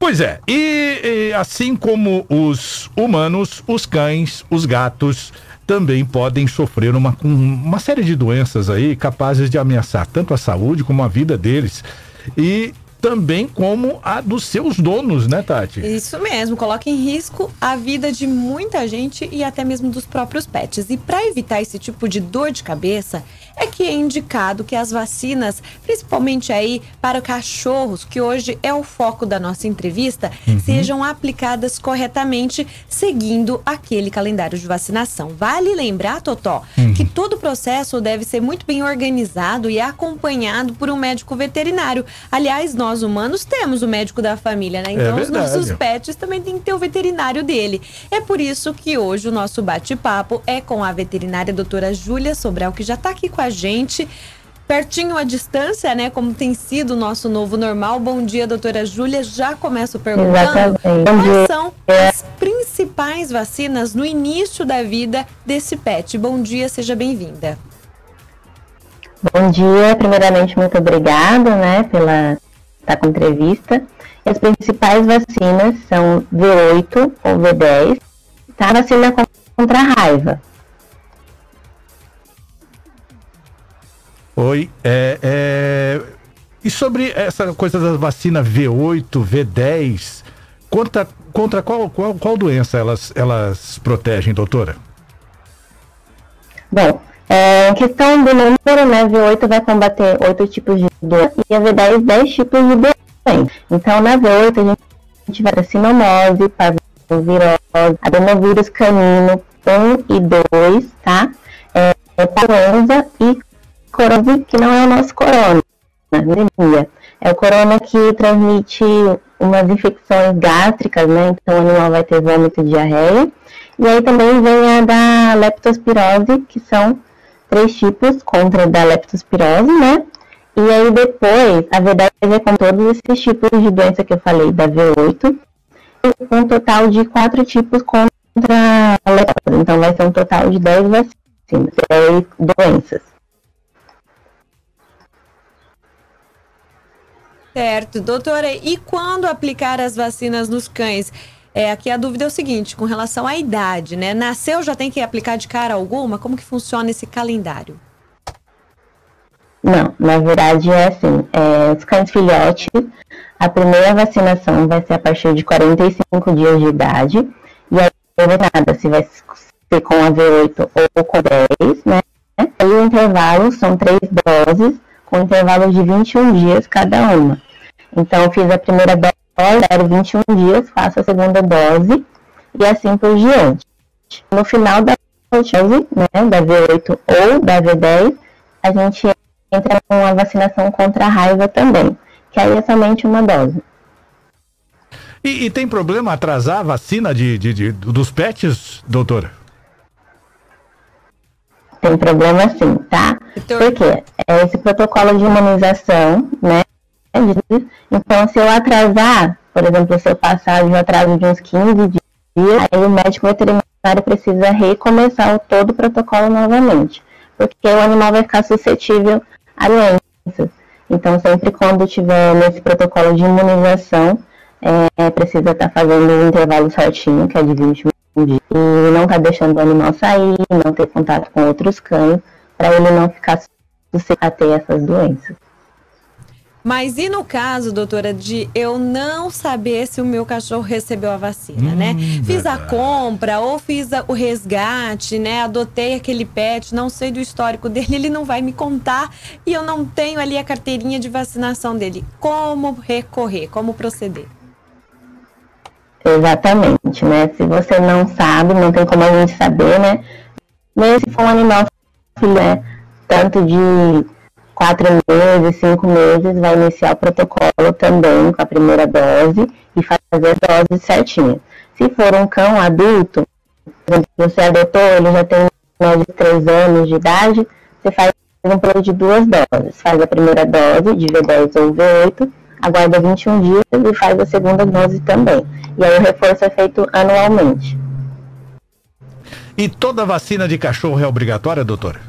Pois é, e assim como os humanos, os cães, os gatos também podem sofrer uma série de doenças aí capazes de ameaçar tanto a saúde como a vida deles e também como a dos seus donos, né, Tati? Isso mesmo, coloca em risco a vida de muita gente e até mesmo dos próprios pets. E para evitar esse tipo de dor de cabeça, é que é indicado que as vacinas, principalmente aí para cachorros, que hoje é o foco da nossa entrevista, sejam aplicadas corretamente, seguindo aquele calendário de vacinação. Vale lembrar, Totó, que todo o processo deve ser muito bem organizado e acompanhado por um médico veterinário. Aliás, nós humanos temos o médico da família, né? Então os nossos pets também têm que ter o veterinário dele. É por isso que hoje o nosso bate-papo é com a veterinária doutora Júlia Sobral, que já está aqui com a gente, pertinho à distância, né? Como tem sido o nosso novo normal. Bom dia, doutora Júlia. Já começo perguntando quais são as principais vacinas no início da vida desse pet. Bom dia, seja bem-vinda. Bom dia, primeiramente muito obrigada, né, pela com a entrevista. E as principais vacinas são V8 ou V10, tá? A vacina contra a raiva. Oi, e sobre essa coisa da vacina V8, V10, contra qual doença elas protegem, doutora? Bom, em questão do número, né, V8 vai combater 8 tipos de doença e a V10, 10 tipos de doença. Então, na V8, a gente vai ter sinomose, parvovirose, adenovírus canino 1 e 2, tá? Influenza e corona, que não é o nosso corona, é o corona que transmite umas infecções gástricas, né? Então, o animal vai ter vômito e diarreia. E aí também vem a da leptospirose, que são 3 tipos contra da leptospirose, né? E aí depois, a V10 é com todos esses tipos de doença que eu falei, da V8, e um total de 4 tipos contra a leptose. Então vai ser um total de 10 vacinas, 10 doenças. Certo, doutora, e quando aplicar as vacinas nos cães? Aqui a dúvida é o seguinte, com relação à idade, né? Nasceu, já tem que aplicar de cara alguma? Como que funciona esse calendário? Não, na verdade é assim, os cães filhotes, a primeira vacinação vai ser a partir de 45 dias de idade, e aí não é nada se vai ser com a V8 ou com a 10, né? E o intervalo são 3 doses, com intervalo de 21 dias cada uma. Então eu fiz a primeira dose, espero 21 dias, faço a segunda dose, e assim por diante. No final da dose, né, da V8 ou da V10, a gente entra com a vacinação contra a raiva também, que aí é somente uma dose. E tem problema atrasar a vacina dos pets, doutora? Tem problema sim, tá? Porque esse protocolo de imunização, né? Então, se eu atrasar, por exemplo, se eu passar de um atraso de uns 15 dias, aí o médico veterinário precisa recomeçar todo o protocolo novamente, porque o animal vai ficar suscetível a doenças. Então, sempre quando tiver nesse protocolo de imunização, precisa estar fazendo o intervalo certinho, que é de 21 dias, e não estar deixando o animal sair, não ter contato com outros cães, para ele não ficar suscetível a ter essas doenças. Mas e no caso, doutora, de eu não saber se o meu cachorro recebeu a vacina, né? Fiz a compra ou fiz o resgate, né? Adotei aquele pet, não sei do histórico dele, ele não vai me contar e eu não tenho ali a carteirinha de vacinação dele. Como recorrer? Como proceder? Exatamente, né? Se você não sabe, não tem como a gente saber, né? Mesmo se for um animal, né? Tanto de 4 meses, 5 meses, vai iniciar o protocolo também com a primeira dose e fazer a dose certinha. Se for um cão adulto, por exemplo, você adotou, ele já tem mais de 3 anos de idade, você faz um plano de 2 doses. Faz a primeira dose de V10 ou V8, aguarda 21 dias e faz a segunda dose também. E aí o reforço é feito anualmente. E toda vacina de cachorro é obrigatória, doutora?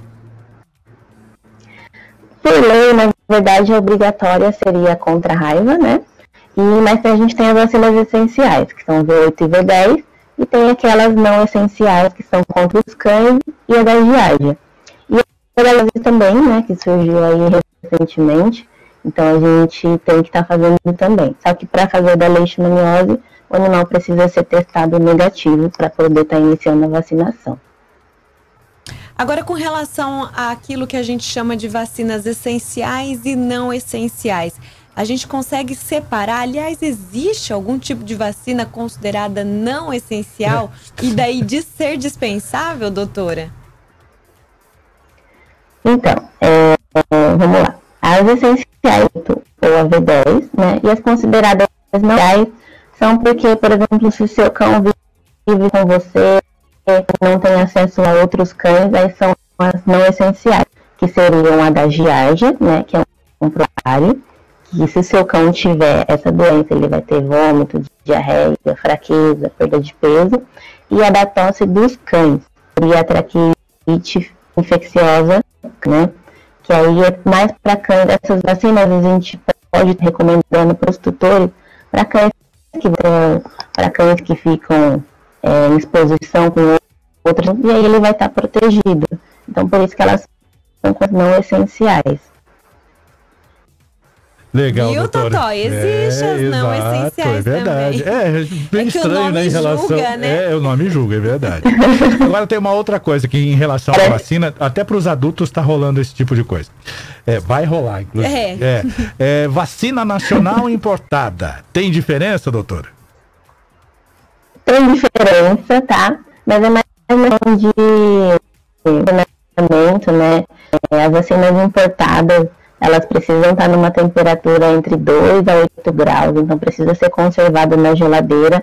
Por lei, na verdade, a obrigatória seria contra a raiva, né? Mas a gente tem as vacinas essenciais, que são V8 e V10, e tem aquelas não essenciais, que são contra os cães e a da giardia. E a da também, né, que surgiu aí recentemente, então a gente tem que estar fazendo também. Só que para fazer da leishmaniose, o animal precisa ser testado negativo para poder estar iniciando a vacinação. Agora, com relação àquilo que a gente chama de vacinas essenciais e não essenciais, a gente consegue separar? Aliás, existe algum tipo de vacina considerada não essencial e daí de ser dispensável, doutora? Então, vamos lá. As essenciais, ou a V10, né, e as consideradas não essenciais são porque, por exemplo, se o seu cão vive com você, não tem acesso a outros cães, aí são as não essenciais, que seriam a da giardia, né, que é um protário, que se o seu cão tiver essa doença, ele vai ter vômito, diarreia, fraqueza, perda de peso, e a da tosse dos cães, e a traqueite infecciosa, né, que aí é mais para cães. Essas vacinas a gente pode ir recomendando para os tutores, para cães que ficam em exposição com outros, e aí ele vai estar protegido. Então, por isso que elas são não essenciais. Legal, Viu, doutora? Totó? Existe as não essenciais é verdade. também. É bem estranho, né, em relação... Julga, né? o nome julga, é verdade. Agora tem uma outra coisa que em relação à vacina, até para os adultos está rolando esse tipo de coisa. Vai rolar, inclusive. Vacina nacional importada. Tem diferença, doutora? Tem diferença, tá? Mas é mais uma questão de funcionamento, né? As vacinas importadas, elas precisam estar numa temperatura entre 2 a 8 graus, então precisa ser conservado na geladeira.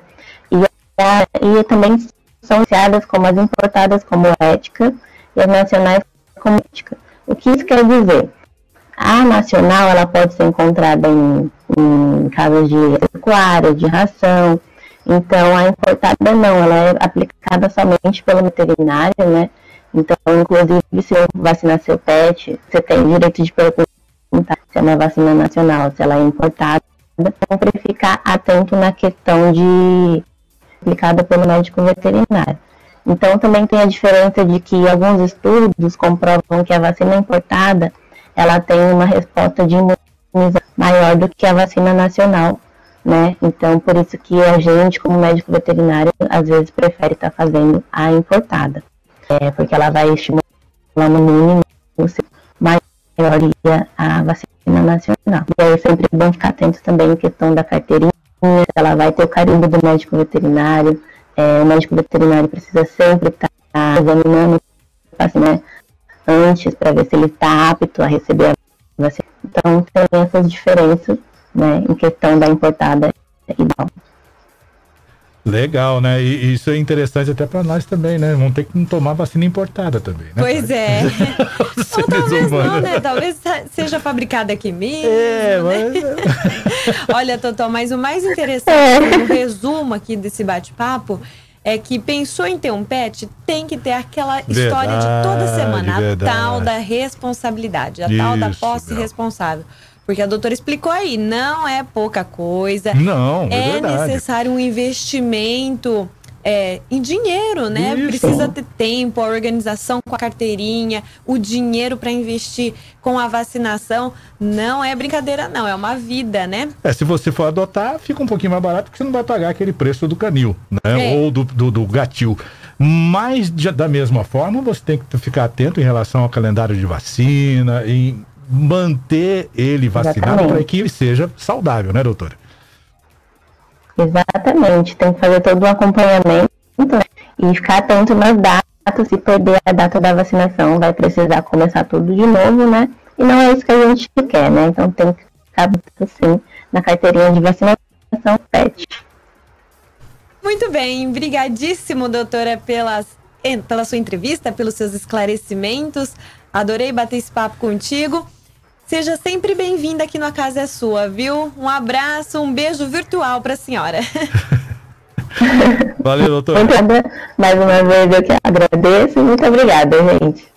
E também são anunciadas como as importadas como éticas e as nacionais como éticas. O que isso quer dizer? A nacional, ela pode ser encontrada em casas de pecuária, de ração. Então, a importada não, ela é aplicada somente pelo veterinário, né? Então, inclusive, se eu vacinar seu pet, você tem direito de perguntar se é uma vacina nacional, se ela é importada. Sempre ficar atento na questão de aplicada pelo médico veterinário. Então, também tem a diferença de que alguns estudos comprovam que a vacina importada, ela tem uma resposta de imunização maior do que a vacina nacional, né? Então, por isso que a gente, como médico veterinário, às vezes prefere estar fazendo a importada. Porque ela vai estimular no mínimo maior a vacina nacional. E aí é sempre bom ficar atento também em questão da carteirinha, ela vai ter o carimbo do médico veterinário. O médico veterinário precisa sempre estar examinando assim, né, antes para ver se ele está apto a receber a vacina. Então, tem essas diferenças, né, em questão da importada e não. Legal, né? E isso é interessante até para nós também, né? Vamos ter que tomar vacina importada também, né? Pois é. Ou talvez não, né? Talvez seja fabricada aqui mesmo, né? Olha, Totó, mas o mais interessante, no resumo aqui desse bate-papo, é que pensou em ter um pet, tem que ter aquela história de toda semana, a tal da responsabilidade, a tal da posse responsável. Porque a doutora explicou aí, não é pouca coisa. Não, é necessário um investimento em dinheiro, né? Isso. Precisa ter tempo, a organização com a carteirinha, o dinheiro para investir com a vacinação. Não é brincadeira, não. É uma vida, né? Se você for adotar, fica um pouquinho mais barato, porque você não vai pagar aquele preço do canil, né? Ou do gatil. Mas, da mesma forma, você tem que ficar atento em relação ao calendário de vacina, em manter ele vacinado para que ele seja saudável, né, doutora? Exatamente, tem que fazer todo um acompanhamento, né, e ficar atento nas datas. Se perder a data da vacinação, vai precisar começar tudo de novo, né? E não é isso que a gente quer, né? Então tem que ficar assim na carteirinha de vacinação PET. Muito bem, brigadíssimo, doutora, pela sua entrevista, pelos seus esclarecimentos. Adorei bater esse papo contigo. Seja sempre bem-vinda aqui no A Casa é Sua, viu? Um abraço, um beijo virtual para a senhora. Valeu, doutor. Mais uma vez eu que agradeço e muito obrigada, gente.